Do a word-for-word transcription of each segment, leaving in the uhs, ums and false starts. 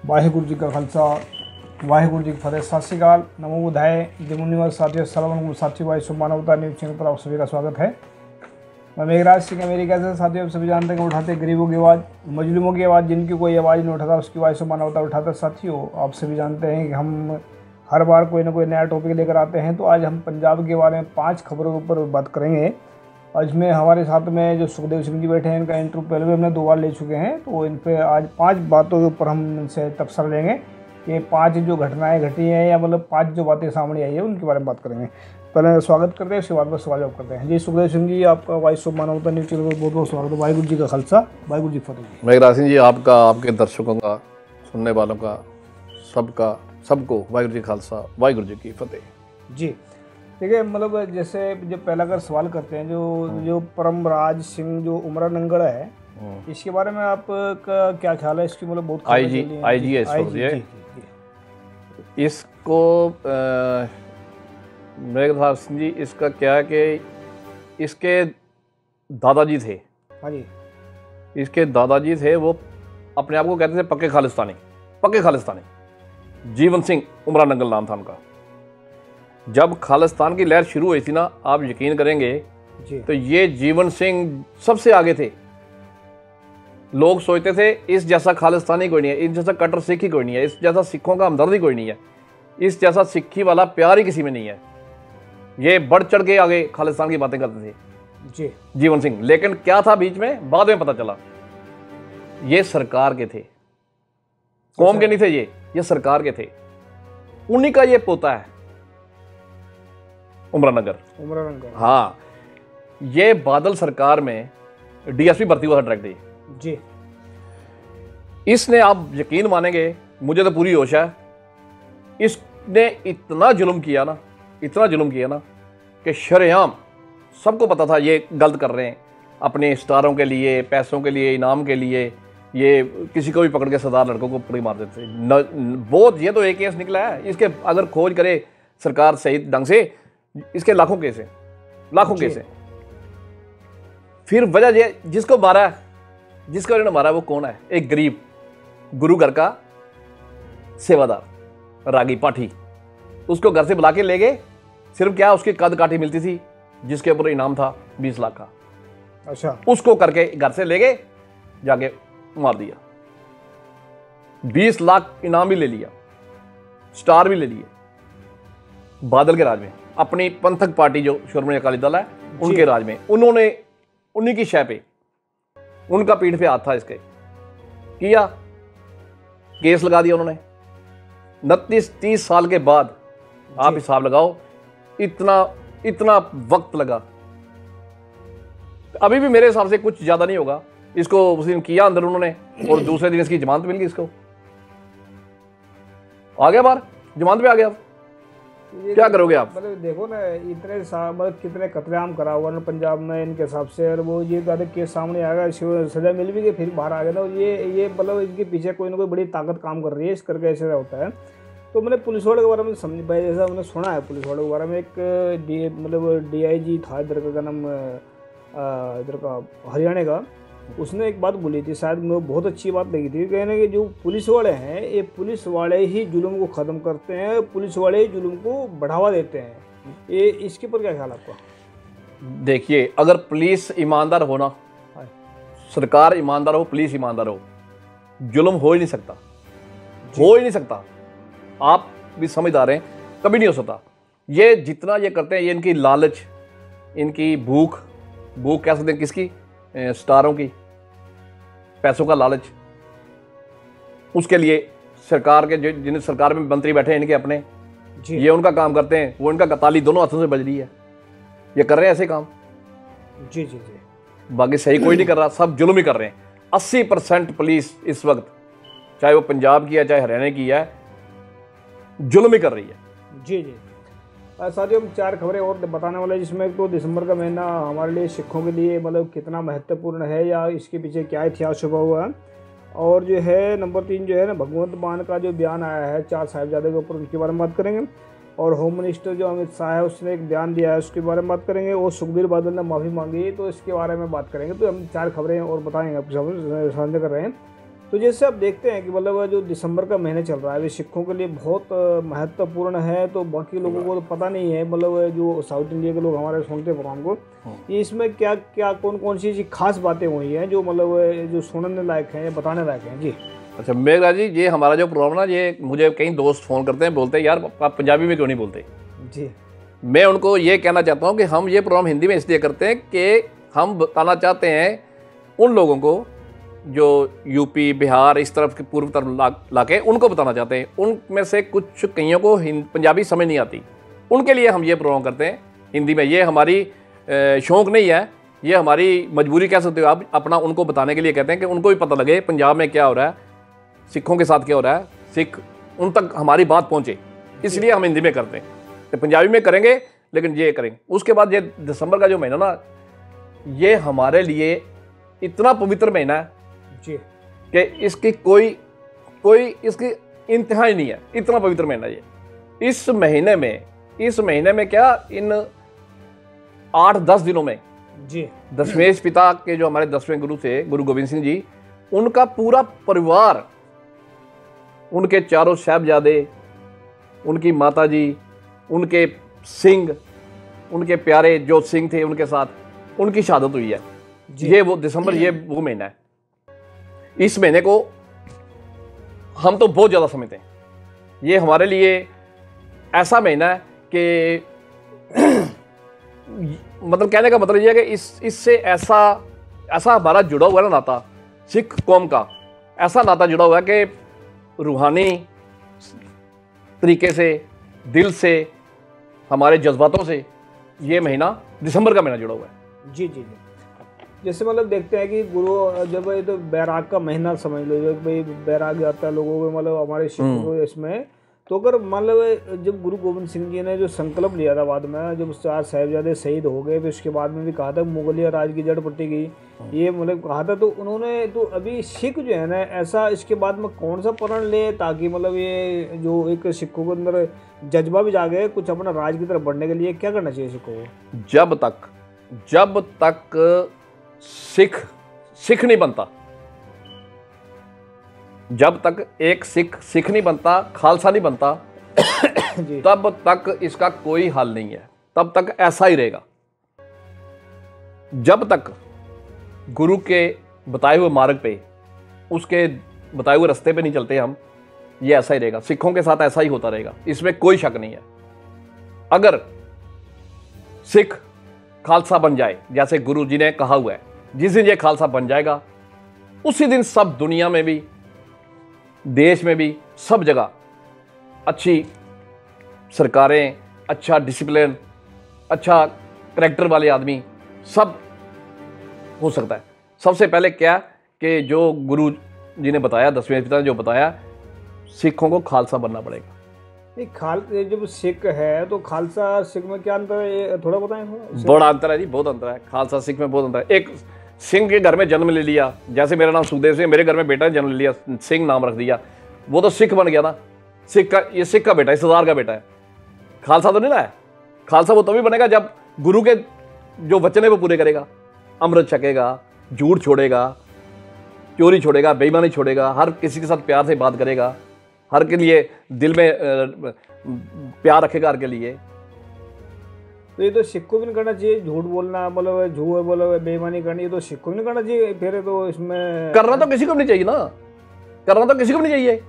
वाहिगुरु जी का खालसा वाहिगुरु जी की फतेह। सत श्री अकाल, नमो बुधाय, जमुनिवर साथियों, सलाम साथियों, भाई शुभ मानवता न्यूज़ चैनल पर आप सभी का स्वागत है। मैं मेघराज सिंह अमेरिका से। साथियों, आप सभी जानते हैं कि उठाते गरीबों की आवाज़, मजलूमों की आवाज़, जिनकी कोई आवाज़ नहीं उठाता उसकी आवाज़ शुभ मानवता उठाता। साथियों, आप सभी जानते हैं कि हम हर बार कोई ना कोई नया टॉपिक लेकर आते हैं। तो आज हम पंजाब के बारे में पाँच खबरों के ऊपर बात करेंगे। आज में हमारे साथ में जो सुखदेव सिंह जी बैठे हैं, इनका इंटरव्यू पहले भी हमने दो बार ले चुके हैं। तो इन पे आज पांच बातों के ऊपर हम इनसे तबसरा लेंगे। ये पांच जो घटनाएं घटी हैं या मतलब पांच जो बातें सामने आई है उनके बारे में बात करेंगे। पहले स्वागत करते हैं, उसके बाद में सवाल जवाब करते हैं। जी सुखदेव सिंह जी, आपका वाइस शुभ मानवता न्यूज़ चैनल पर बहुत बहुत स्वागत है। वाहिगुरु जी का खालसा, वाहिगुरु जी की फतेह। मेघराज सिंह जी, आपका, आपके दर्शकों का, सुनने वालों का, सबका सबको वाहिगुरु जी का खालसा, वाहिगुरु जी की फतेह। जी ठीक है। मतलब जैसे जो पहला अगर सवाल करते हैं, जो जो परमराज सिंह जो उमरा नंगड़ है, इसके बारे में आपका क्या ख्याल है? इसकी मतलब बहुत आई जी आई जी एस इसको मेघराज सिंह जी, इसका क्या है कि इसके दादाजी थे। हाँ जी, इसके दादाजी थे, वो अपने आप को कहते थे पक्के खालिस्तानी। पक्के खालिस्तानी जीवन सिंह उमरा नंगल नाम था उनका। जब खालिस्तान की लहर शुरू हुई थी ना, आप यकीन करेंगे जी। तो ये जीवन सिंह सबसे आगे थे। लोग सोचते थे इस जैसा खालिस्तानी कोई नहीं है, इस जैसा कट्टर सिख ही कोई नहीं है, इस जैसा सिखों का हमदर्दी कोई नहीं है, इस जैसा सिक्खी वाला प्यार ही किसी में नहीं है। ये बढ़ चढ़ के आगे खालिस्तान की बातें करते थे जी जीवन सिंह। लेकिन क्या था बीच में, बाद में पता चला ये सरकार के थे, कौम के नहीं थे ये ये सरकार के थे। उन्हीं का ये पोता है उमरा नगर। उमरा नंगड़, हाँ, ये बादल सरकार में डीएसपी भर्ती हुआ था डायरेक्ट जी। इसने, आप यकीन मानेंगे, मुझे तो पूरी होश है, इसने इतना जुल्म किया ना, इतना जुल्म किया ना कि शरेआम सबको पता था ये गलत कर रहे हैं। अपने स्टारों के लिए, पैसों के लिए, इनाम के लिए ये किसी को भी पकड़ के सरदार लड़कों को पकड़ मार देते थे। बहुत, ये तो एक केस निकला है, इसके अगर खोज करे सरकार सही ढंग से, इसके लाखों केस हैं, लाखों केस हैं। फिर वजह ये, जिसको मारा, जिसको इन्होंने मारा वो कौन है? एक गरीब गुरु घर का सेवादार, रागी पाठी। उसको घर से बुला के ले गए। सिर्फ क्या, उसकी कद काठी मिलती थी जिसके ऊपर इनाम था बीस लाख का। अच्छा, उसको करके घर से ले गए, जाके मार दिया। बीस लाख इनाम भी ले लिया, स्टार भी ले लिए। बादल के राज में, अपनी पंथक पार्टी जो श्रोमणी अकाली दल है उनके राज में, उन्होंने उन्हीं की शय पे, उनका पीठ पे हाथ था इसके, किया, केस लगा दिया उन्होंने। उनतीस तीस साल के बाद आप हिसाब लगाओ, इतना इतना वक्त लगा। अभी भी मेरे हिसाब से कुछ ज्यादा नहीं होगा। इसको उस दिन किया अंदर उन्होंने, और दूसरे दिन इसकी जमानत मिल गई। इसको आ गया बाहर, जमानत पे आ गया। क्या करोगे आप? मतलब देखो ना, इतने मतलब कितने कतलेआम करा हुआ ना पंजाब में इनके हिसाब से, और वो ये ज्यादा केस सामने आ गया, सजा मिल भी गई, फिर बाहर आ गया ना। ये ये मतलब इनके पीछे कोई ना कोई बड़ी ताकत काम कर रही है, इस करके ऐसा होता है। तो मैंने पुलिस वाले के बारे में समझ पाया, जैसा मैंने सुना है पुलिस वाले के बारे में, एक डी मतलब डी आई जी था इधर का नाम, इधर का हरियाणा का। उसने एक बात बोली थी, शायद मुझे बहुत अच्छी बात लगी थी, कहने कि जो पुलिस वाले हैं, ये पुलिस वाले ही जुल्म को ख़त्म करते हैं, पुलिस वाले ही जुल्म को बढ़ावा देते हैं। ये इसके ऊपर क्या ख्याल आपका? देखिए, अगर पुलिस ईमानदार हो ना, सरकार ईमानदार हो, पुलिस ईमानदार हो, जुल्म हो ही नहीं सकता, हो ही नहीं सकता। आप भी समझदार हैं, कभी नहीं हो सकता। ये जितना ये करते हैं, ये इनकी लालच, इनकी भूख, भूख कह सकते हैं किसकी? स्टारों की, पैसों का लालच। उसके लिए सरकार के, जिन सरकार में मंत्री बैठे हैं इनके अपने, ये उनका काम करते हैं, वो इनका ताली दोनों हाथों से बज रही है। ये कर रहे हैं ऐसे काम। जी जी जी। बाकी सही कोई नहीं कर रहा, सब जुल्म ही कर रहे हैं। अस्सी परसेंट पुलिस इस वक्त, चाहे वो पंजाब की है चाहे हरियाणा की है, जुल्म ही कर रही है। जी जी। साथियों, हम चार खबरें और बताने वाले हैं, जिसमें एक तो दिसंबर का महीना हमारे लिए, सिखों के लिए मतलब कितना महत्वपूर्ण है या इसके पीछे क्या इतिहास छुपा हुआ है। और जो है नंबर तीन जो है ना, भगवंत मान का जो बयान आया है चार साहिबजादे के ऊपर, उनके बारे में बात करेंगे। और होम मिनिस्टर जो अमित शाह है, उसने एक बयान दिया है, उसके बारे में बात करेंगे। और सुखबीर बादल ने माफ़ी मांगी, तो इसके बारे में बात करेंगे। तो हम चार खबरें और बताएंगे, आपको साझा कर रहे हैं। तो जैसे आप देखते हैं कि मतलब जो दिसंबर का महीना चल रहा है, वे सिखों के लिए बहुत अ, महत्वपूर्ण है, तो बाकी लोगों को तो पता नहीं है, मतलब जो साउथ इंडिया के लोग हमारे सुनते हैं प्रोग्राम को, ये इसमें क्या क्या कौन कौन सी ऐसी खास बातें हुई हैं जो मतलब जो सुनने लायक हैं या बताने लायक हैं? जी अच्छा मेघराज जी, ये हमारा जो प्रोग्राम ना, ये मुझे कई दोस्त फ़ोन करते हैं, बोलते हैं यार आप पंजाबी में क्यों नहीं बोलते। जी मैं उनको ये कहना चाहता हूँ कि हम ये प्रोग्राम हिंदी में इसलिए करते हैं कि हम बताना चाहते हैं उन लोगों को जो यूपी बिहार इस तरफ के पूर्व तरफ ला, ला के उनको बताना चाहते हैं। उनमें से कुछ कईयों को पंजाबी समझ नहीं आती, उनके लिए हम ये प्रोग्राम करते हैं हिंदी में। ये हमारी शौक़ नहीं है, ये हमारी मजबूरी कह सकते हो आप, अपना उनको बताने के लिए कहते हैं कि उनको भी पता लगे पंजाब में क्या हो रहा है, सिखों के साथ क्या हो रहा है, सिख उन तक हमारी बात पहुँचे, इसलिए हम हिंदी में करते हैं। तो पंजाबी में करेंगे लेकिन ये करेंगे। उसके बाद ये दिसंबर का जो महीना ना, ये हमारे लिए इतना पवित्र महीना है जी कि इसकी कोई कोई इसकी इंतहा ही नहीं है, इतना पवित्र महीना ये। इस महीने में इस महीने में क्या, इन आठ दस दिनों में जी दशमेश पिता के जो हमारे दसवें गुरु थे, गुरु गोविंद सिंह जी, उनका पूरा परिवार, उनके चारों साहिबजादे, उनकी माता जी, उनके सिंह, उनके प्यारे जो सिंह थे उनके साथ, उनकी शहादत हुई है। ये वो दिसंबर, ये वो महीना है। इस महीने को हम तो बहुत ज़्यादा समझते हैं। ये हमारे लिए ऐसा महीना है कि मतलब कहने का मतलब ये है कि इस इससे ऐसा ऐसा हमारा जुड़ा हुआ है ना नाता, सिख कौम का ऐसा नाता जुड़ा हुआ है कि रूहानी तरीके से, दिल से, हमारे जज्बातों से ये महीना दिसंबर का महीना जुड़ा हुआ है। जी जी जी जैसे मतलब देखते हैं कि गुरु जब ये तो बैराग का महीना समझ लो, जब भाई बैराग आता है लोगों को, मतलब हमारे सिखों को इसमें, तो अगर मतलब जब गुरु गोविंद सिंह जी ने जो संकल्प लिया था बाद में, जब चार साहिबजादे शहीद हो गए, फिर उसके बाद में भी कहा था मुगलिया राज की जड़ पट्टी गई, ये मतलब कहा था, तो उन्होंने तो अभी सिख जो है ना, ऐसा इसके बाद में कौन सा प्रण ले ताकि मतलब ये जो एक सिखों के अंदर जज्बा भी जागे कुछ अपना राज की तरफ बढ़ने के लिए, क्या करना चाहिए सिखों को? जब तक जब तक सिख सिख नहीं बनता, जब तक एक सिख सिख नहीं बनता, खालसा नहीं बनता, तब तक इसका कोई हल नहीं है, तब तक ऐसा ही रहेगा। जब तक गुरु के बताए हुए मार्ग पे, उसके बताए हुए रास्ते पे नहीं चलते हम, ये ऐसा ही रहेगा। सिखों के साथ ऐसा ही होता रहेगा, इसमें कोई शक नहीं है। अगर सिख खालसा बन जाए, जैसे गुरु जी ने कहा हुआ है, जिस दिन ये खालसा बन जाएगा उसी दिन सब दुनिया में भी, देश में भी, सब जगह अच्छी सरकारें, अच्छा डिसिप्लिन, अच्छा करैक्टर वाले आदमी सब हो सकता है। सबसे पहले क्या कि जो गुरु जी ने बताया, दसवें पिता ने जो बताया, सिखों को खालसा बनना पड़ेगा। नहीं, खाल जब सिख है तो खालसा सिख में क्या अंतर है, ये थोड़ा बताएं थोड़ा। बड़ा अंतर है जी, बहुत अंतर है। खालसा सिख में बहुत अंतर है। एक सिंह के घर में जन्म ले लिया, जैसे मेरा नाम सुखदेव सिंह, मेरे घर में बेटा ने जन्म ले लिया, सिंह नाम रख दिया, वो तो सिख बन गया ना। सिख का, ये सिख का बेटा है, सरदार का बेटा है, खालसा तो नहीं ना है। खालसा वो तभी बनेगा जब गुरु के जो वचन है वो पूरे करेगा, अमृत छकेगा, झूठ छोड़ेगा, चोरी छोड़ेगा, बेईमानी छोड़ेगा, हर किसी के साथ प्यार से बात करेगा, हर के लिए दिल में प्यार रखेगा हर के लिए। तो ये तो सिख को भी नहीं करना चाहिए, झूठ बोलना, मतलब झूठ बोलो, बेईमानी करनी, ये तो सिख को भी नहीं करना चाहिए। फिर तो इसमें करना तो किसी को भी नहीं चाहिए ना, करना तो किसी को भी नहीं चाहिए,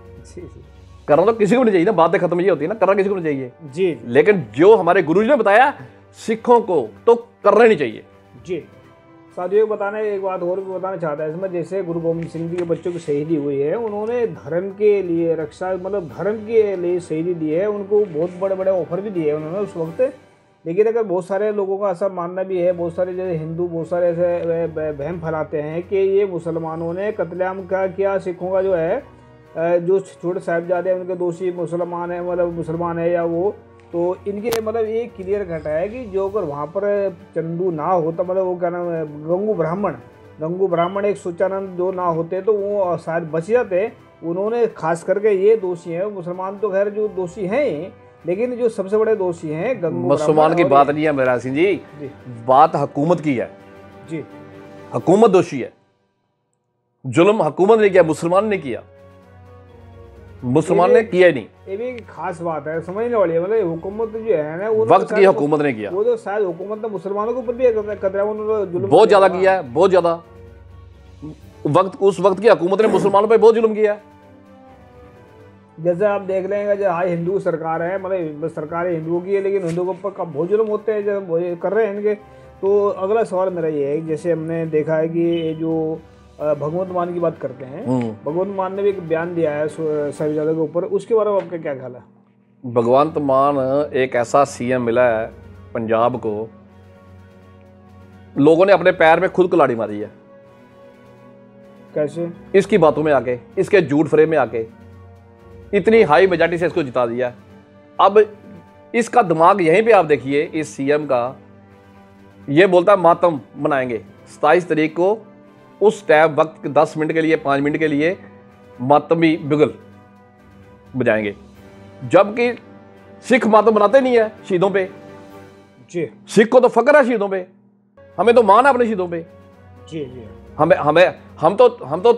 करना तो किसी को नहीं चाहिए ना। बातें खत्म ये होती है ना, करना किसी को नहीं चाहिए जी। लेकिन जो हमारे गुरु जी ने बताया सिखों को तो करना नहीं चाहिए जी। साथियों को बताना एक बात और भी बताना चाहता है इसमें, जैसे गुरु गोविंद सिंह जी के बच्चों की शहीदी हुई है, उन्होंने धर्म के लिए रक्षा, मतलब धर्म के लिए शहीदी दी है, उनको बहुत बड़े बड़े ऑफर भी दिए उन्होंने उस वक्त। लेकिन अगर बहुत सारे लोगों का ऐसा मानना भी है, बहुत सारे जैसे हिंदू बहुत सारे ऐसे वहम फैलाते हैं कि ये मुसलमानों ने कत्लेआम का किया, सिखों का जो है जो छोटे साहिबजादे हैं उनके दोषी मुसलमान है, मतलब मुसलमान है या वो, तो इनके मतलब ये क्लियर घटा है कि जो अगर वहाँ पर चंदू ना होता, मतलब वो क्या नाम है, गंगू ब्राह्मण गंगू ब्राह्मण एक सुचानंद जो ना होते तो वो शायद बच जाते। उन्होंने खास करके ये दोषी हैं, मुसलमान तो खैर जो दोषी हैं, लेकिन जो सबसे बड़े दोषी हैं गंगू मुसलमान की बात नहीं है मेरा सिंह जी, जी, बात हुकूमत की है जी। हुकूमत दोषी है, जुल्म हुकूमत ने किया, मुसलमान ने किया, मुसलमान ने किया ही नहीं। ये भी एक खास बात है, समझने वाली है। मतलब हुकूमत जो है ना, वो वक्त की हुकूमत ने किया, वो तो शायद हुकूमत ने मुसलमानों के ऊपर भी कतरा उन्होंने जुल्म बहुत ज्यादा किया है, बहुत ज्यादा। वक्त उस वक्त की हुकूमत ने मुसलमानों पे बहुत जुल्म किया। जैसे आप देख लेंगे, जो हाई हिंदू सरकार है, मतलब सरकार हिंदुओं की है, लेकिन हिंदुओं के ऊपर बहुत जुल्म होते हैं जब वो ये कर रहे हैं इनके। तो अगला सवाल मेरा ये है, जैसे हमने देखा है कि ये जो भगवंत मान की बात करते हैं, भगवंत मान ने भी एक बयान दिया है साहिबजादे के ऊपर, उसके बारे में आपका क्या ख्याल है? भगवंत मान एक ऐसा सीएम मिला है पंजाब को, लोगों ने अपने पैर में खुद कुल्हाड़ी मारी है। कैसे? इसकी बातों में आके, इसके झूठ फ्रेम में आके इतनी हाई मेजॉरिटी से इसको जिता दिया। अब इसका दिमाग यहीं पे आप देखिए, इस सीएम का, ये बोलता है मातम मनाएंगे सताईस तारीख को, उस टाइम वक्त दस मिनट के लिए, पाँच मिनट के लिए मातमी बिगल बजाएंगे, जबकि सिख मातम बनाते नहीं है शहीदों पे। जी, सिख को तो फक्र है शहीदों पे, हमें तो मान है अपने शहीदों पे। जी जी, हमें हमें हम तो हम तो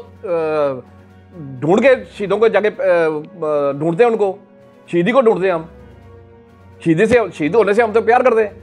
ढूंढ के शहीदों को जाके ढूंढते हैं, उनको शहीदी को ढूंढते हैं हम, शहीदी से शहीद होने से हम तो प्यार करते हैं।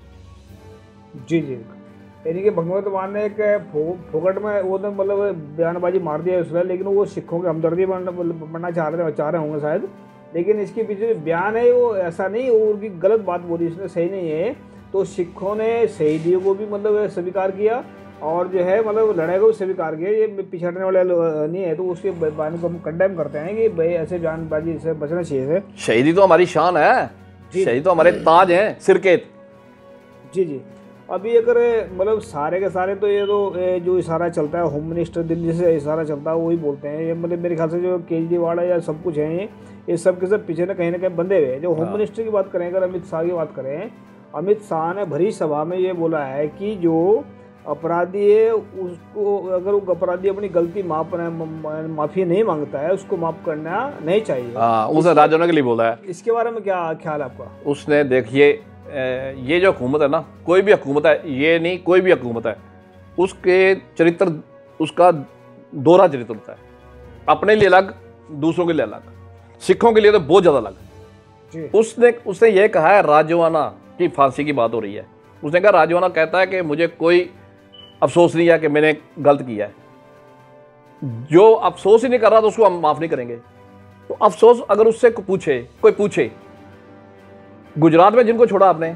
जी जी, यानी कि भगवंत मान ने एक फोकट में वो तो मतलब बयानबाजी मार दिया उसने, लेकिन वो सिखों के हमदर्दी बनना चाह रहे चाह रहे होंगे शायद, लेकिन इसके पीछे जो बयान है वो ऐसा नहीं, वो उनकी गलत बात बोली उसने, सही नहीं है। तो सिखों ने शहीदियों को भी मतलब स्वीकार किया और जो है मतलब लड़ाई को भी स्वीकार किया, ये पिछड़ने वाले नहीं है। तो उसके बयान को हम कंडेम करते हैं कि भाई ऐसे बयानबाजी से बचना चाहिए। शहीदी तो हमारी शान है, शहीदी तो हमारे ताज हैं सिर के। जी जी, अभी अगर मतलब सारे के सारे तो ये तो ये जो इशारा चलता है, होम मिनिस्टर दिल्ली से इशारा चलता है वही बोलते हैं, ये मतलब मेरे ख्याल से जो केजरीवाल है या सब कुछ है, ये ये सब के सब पीछे ना कहीं ना कहीं बंधे हुए हैं। जो होम मिनिस्टर की बात करें, अगर अमित शाह की बात करें, अमित शाह ने भरी सभा में ये बोला है कि जो अपराधी है उसको, अगर वो अपराधी अपनी गलती माफ माफी नहीं मांगता है, उसको माफ करना नहीं चाहिए। हाँ, उसने राजौना के लिए बोला है। इसके बारे में क्या ख्याल है आपका? उसने देखिए, ये जो हुकूमत है ना, कोई भी हुकूमत है, ये नहीं कोई भी हुकूमत है, उसके चरित्र, उसका दोहरा चरित्र होता है, अपने लिए अलग, दूसरों के लिए अलग, सिखों के लिए तो बहुत ज़्यादा अलग। उसने उसने ये कहा है, राजवाना की फांसी की बात हो रही है, उसने कहा राजवाना कहता है कि मुझे कोई अफसोस नहीं है कि मैंने गलत किया है। जो अफसोस ही नहीं कर रहा तो उसको हम माफ़ नहीं करेंगे। तो अफसोस अगर उससे को पूछे कोई पूछे, गुजरात में जिनको छोड़ा आपने,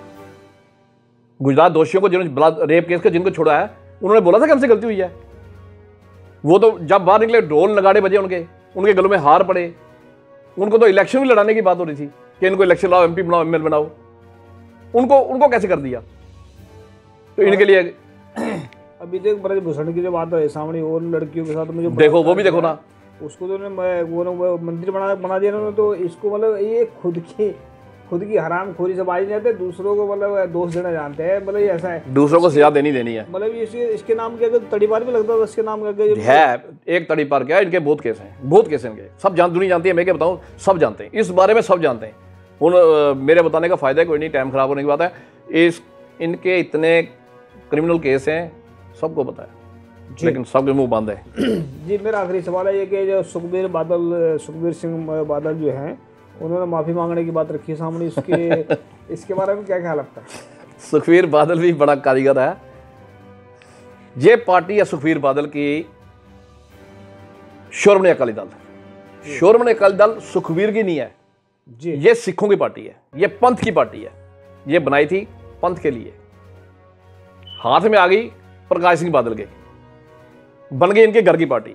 गुजरात दोषियों को जिन्होंने रेप केस के जिनको छोड़ा है, उन्होंने बोला था कि हमसे गलती हुई है। वो तो जब बाहर निकले ढोल नगाड़े बजे, उनके उनके गलों में हार पड़े, उनको तो इलेक्शन भी लड़ाने की बात हो रही थी कि इनको इलेक्शन लाओ, एमपी बनाओ, एमएल बनाओ, उनको उनको कैसे कर दिया? तो इनके लिए अभी देख ब्रजभूषण की जो बात है सामने, और लड़कियों के साथ मुझे देखो, वो भी देखो ना, उसको तो वो मंदिर बना बना दिया उन्होंने। तो इसको मतलब ये खुद की खुद की हराम खोरी से बाज नहीं आते, दूसरों को मतलब दोष देना जानते हैं, मतलब ये ऐसा है, दूसरों को सजा देनी देनी है। मतलब इसके इसके नाम के अगर तड़ीपार भी लगता है, इसके नाम का है एक तड़ीपार क्या है, इनके बहुत केस हैं, बहुत केस हैं इनके, सब जान दुनिया जानती है, मैं क्या बताऊं, सब जानते हैं, इस बारे में सब जानते हैं। उन मेरे बताने का फायदा है कोई नहीं, टाइम खराब होने की बात है। इस इनके इतने क्रिमिनल केस हैं, सबको पता है, लेकिन सबके मुंह बंद है। जी, मेरा आखिरी सवाल है ये कि जो सुखबीर बादल सुखबीर सिंह बादल जो हैं, उन्होंने माफ़ी मांगने की बात रखी है सामने, इसके इसके बारे में क्या ख्याल आपका? सुखबीर बादल भी बड़ा कारीगर है। ये पार्टी है सुखबीर बादल की शोरमणी अकाली दल। शोरमणी अकाली दल सुखबीर की नहीं है जी, ये सिखों की पार्टी है, ये पंथ की पार्टी है। ये बनाई थी पंथ के लिए, हाथ में आ गई प्रकाश सिंह बादल के, बन गई इनके घर की पार्टी।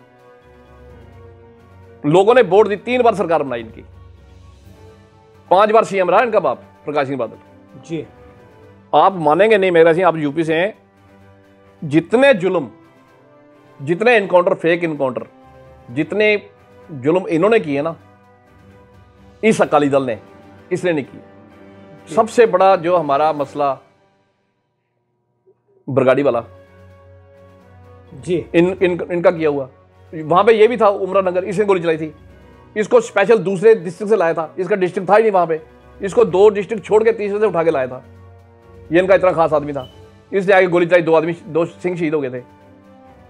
लोगों ने वोट दी, तीन बार सरकार बनाई इनकी, पांच बार सीएम रहा इनका बाप प्रकाश सिंह बादल जी। आप मानेंगे नहीं मेरा सिंह, आप यूपी से हैं, जितने जुल्म, जितने इनकाउंटर, फेक इनकाउंटर, जितने जुल्म इन्होंने किए ना, इस अकाली दल ने इसने नहीं किया। सबसे बड़ा जो हमारा मसला बरगाड़ी वाला जी, इन, इन इनका किया हुआ, वहां पे ये भी था उमरा नगर, इसने गोली चलाई थी, इसको स्पेशल दूसरे डिस्ट्रिक्ट से लाया था, इसका डिस्ट्रिक्ट था ही नहीं वहां पे, इसको दो डिस्ट्रिक्ट छोड़ के तीसरे से उठा के लाया था। ये इनका इतना खास आदमी था, इसने आगे गोली चलाई, दो आदमी, दो सिंह शहीद हो गए थे।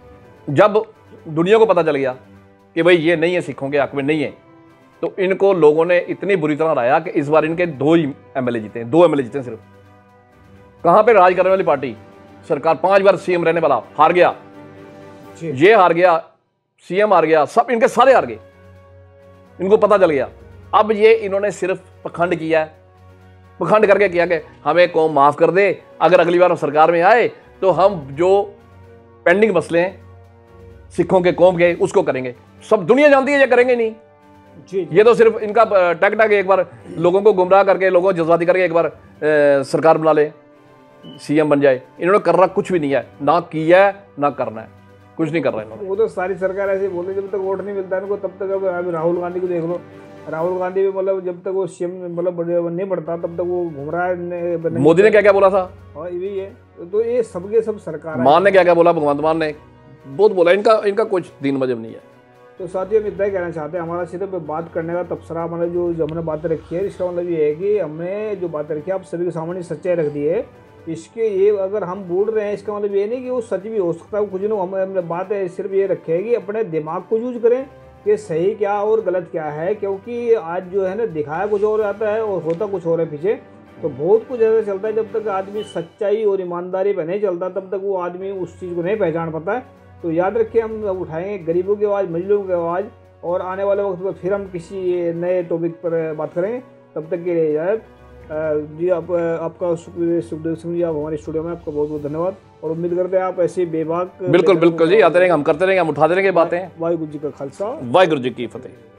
जब दुनिया को पता चल गया कि भाई ये नहीं है, सिखों के हक में नहीं है, तो इनको लोगों ने इतनी बुरी तरह हराया कि इस बार इनके दो ही एमएलए जीते हैं, दो एमएलए जीते हैं सिर्फ। कहां पे राज करने वाली पार्टी, सरकार पांच बार सीएम रहने वाला हार गया, ये हार गया, सीएम हार गया, सब इनके सारे हार गए, इनको पता चल गया। अब ये इन्होंने सिर्फ पखंड किया है, पखंड करके किया कि हमें कौम माफ कर दे, अगर अगली बार हम सरकार में आए तो हम जो पेंडिंग मसले हैं सिखों के, कौम के, उसको करेंगे। सब दुनिया जानती है ये करेंगे नहीं जी, जी। ये तो सिर्फ इनका टक टक एक बार लोगों को गुमराह करके, लोगों को जज्बाती करके एक बार ए, सरकार बना ले, सीएम बन जाए। इन्होंने कर रहा कुछ भी नहीं है, ना किया है ना करना है, कुछ नहीं कर रहा है। वो तो सारी सरकार ऐसे बोल रही जब तक वोट नहीं मिलता है इनको तब तक। अब अभी राहुल गांधी को देख लो, राहुल गांधी भी मतलब जब तक वो सीएम मतलब नहीं बढ़ता तब तक वो घूम रहा है। मोदी ने क्या क्या बोला था, और ये है तो ये सबके सब सरकार, मान ने क्या क्या बोला, भगवंत मान ने बहुत बोला, इनका इनका कुछ दिन मजहब नहीं है। तो साथियों हम इतना ही कहना चाहते हैं, हमारा सिर्फ बात करने का तबसरा मतलब जो जो हमने बातें रखी है, इसका मतलब ये है कि हमने जो बातें रखी है आप सभी के सामने सच्चाई रख दी है। इसके ये अगर हम बोल रहे हैं इसका मतलब ये नहीं कि वो सच भी हो सकता है, कुछ नहीं। हमने बात है सिर्फ ये रखे है कि अपने दिमाग को यूज करें कि सही क्या और गलत क्या है, क्योंकि आज जो है ना दिखाया कुछ और आता है और होता कुछ और है पीछे। तो बहुत कुछ ऐसा चलता है, जब तक आदमी सच्चाई और ईमानदारी पर नहीं चलता तब तक वो आदमी उस चीज़ को नहीं पहचान पाता है। तो याद रखिए हम उठाएंगे गरीबों की आवाज़, मजलूम की आवाज़, और आने वाले वक्त पर फिर हम किसी नए टॉपिक पर बात करेंगे। तब तक के लिए इजाज़त जी। आप आपका सुखदेव सिंह जी, आप हमारे स्टूडियो में, आपका बहुत बहुत धन्यवाद, और उम्मीद करते हैं आप ऐसे बेबाक बिल्कुल बिल्कुल जी आते रहेंगे, हम करते रहेंगे, हम उठाते रहेंगे बातें। वाहिगुरू जी का खालसा, वाहिगुरू जी की फतेह।